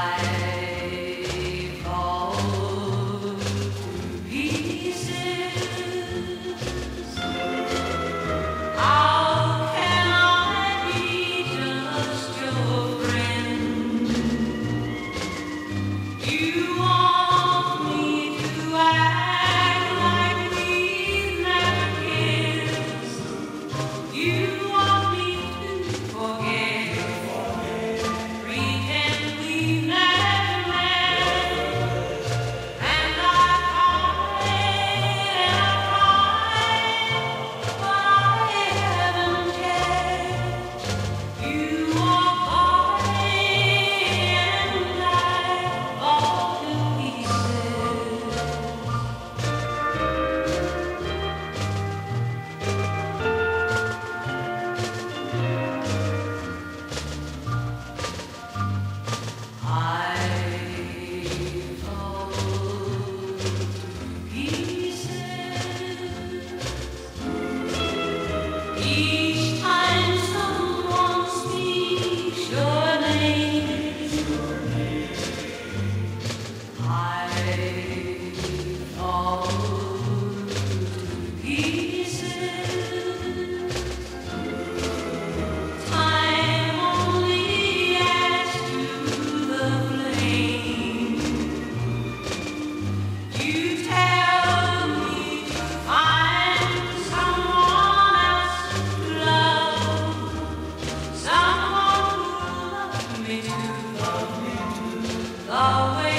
fall to pieces. How can I be just your friend? You want me to act like we've never kissed. You want me to forget, pretend we've never met. And I tried, but I haven't yet. You are parting, and I fall to pieces. I fall to pieces each time someone speaks your name. I fall to pieces. Time only adds to the flame. You tell me to find someone else to love, someone who loves me too, the way